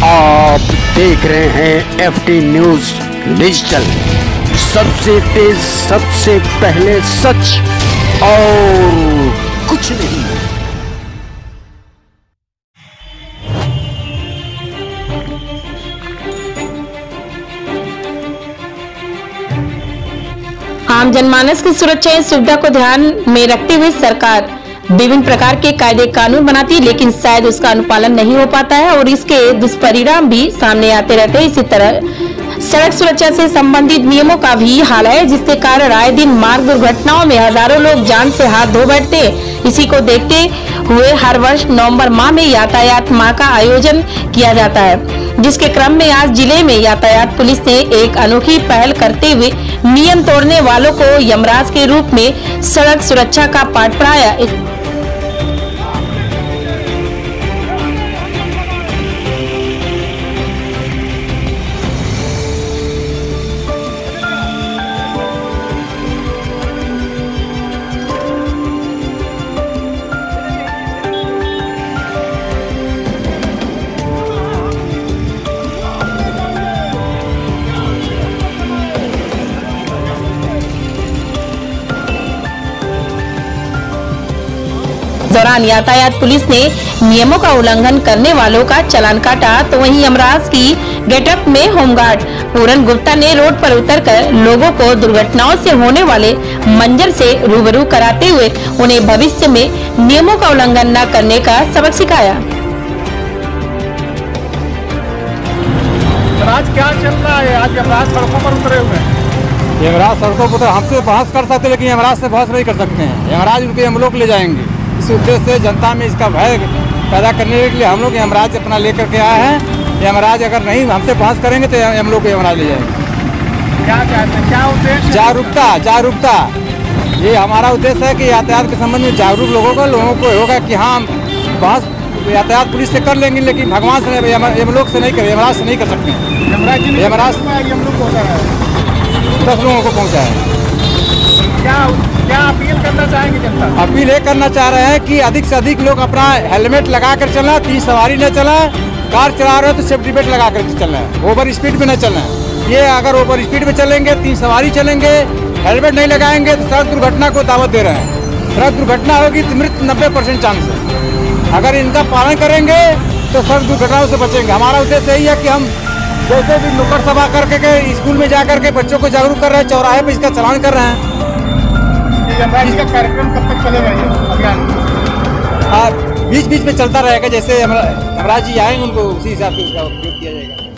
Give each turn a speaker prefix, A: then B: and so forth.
A: आप देख रहे हैं FT न्यूज डिजिटल, सबसे तेज, सबसे पहले सच और कुछ नहीं।
B: आम जनमानस की सुरक्षा एवं सुविधा को ध्यान में रखते हुए सरकार विभिन्न प्रकार के कायदे कानून बनाती है, लेकिन शायद उसका अनुपालन नहीं हो पाता है और इसके दुष्परिणाम भी सामने आते रहते हैं। इसी तरह सड़क सुरक्षा से संबंधित नियमों का भी हाल है, जिसके कारण आए दिन मार्ग दुर्घटनाओं में हजारों लोग जान से हाथ धो बैठते हैं। इसी को देखते हुए हर वर्ष नवंबर माह में यातायात माह का आयोजन किया जाता है, जिसके क्रम में आज जिले में यातायात पुलिस ने एक अनोखी पहल करते हुए नियम तोड़ने वालों को यमराज के रूप में सड़क सुरक्षा का पाठ पढ़ाया। दौरान यातायात पुलिस ने नियमों का उल्लंघन करने वालों का चालान काटा, तो वहीं यमराज की गेटअप में होमगार्ड पूरन गुप्ता ने रोड पर उतरकर लोगों को दुर्घटनाओं से होने वाले मंजर से रूबरू कराते हुए उन्हें भविष्य में नियमों का उल्लंघन न करने का सबक सिखाया।
C: आज क्या चल रहा है? आज यमराज सड़कों पर उतरे हुए हैं।
D: यमराज सड़कों पर हमसे बहस कर सकते, लेकिन यमराज से बहस नहीं कर सकते हैं। यमराज उनके हम लोग ले जाएंगे। इस उद्देश्य से जनता में इसका भय पैदा करने के लिए हम लोग यमराज अपना लेकर के आए हैं। यमराज अगर नहीं हमसे बहस करेंगे तो हम लोग को यमराज ले जाएंगे।
C: क्या चाहते हैं, क्या उद्देश्य?
D: जागरूकता। ये हमारा उद्देश्य है कि यातायात के संबंध में जागरूक लोगों को होगा कि हाँ, बहस यातायात पुलिस से कर लेंगे, लेकिन भगवान से यमलोक से नहीं करें, यमराज से नहीं कर सकते हैं। यमराज 10 लोगों को पहुँचा है।
C: क्या अपील करना चाहेंगे जनता?
D: अपील ये करना चाह रहे हैं कि अधिक से अधिक लोग अपना हेलमेट लगा कर चलना, 3 सवारी न चला, कार चला रहे हो तो सेफ्टी बेल्ट लगा कर चलना है, ओवर स्पीड में न चलना है। ये अगर ओवर स्पीड में चलेंगे, 3 सवारी चलेंगे, हेलमेट नहीं लगाएंगे तो सड़क दुर्घटना को दावत दे रहे हैं। सड़क दुर्घटना होगी तो मृत्यु 90% चांस है। अगर इनका पालन करेंगे तो सड़क दुर्घटनाओं से बचेंगे। हमारा उद्देश्य यही है कि हम जैसे भी नुक्कड़ सभा करके स्कूल में जा करके बच्चों को जागरूक कर रहे हैं, चौराहे पर इसका चलान कर रहे हैं।
C: इसका कार्यक्रम कब तक चलेगा ये अभियान?
D: बीच बीच में चलता रहेगा। जैसे यमराज जी आएंगे उनको उसी हिसाब से उसका उपयोग किया जाएगा।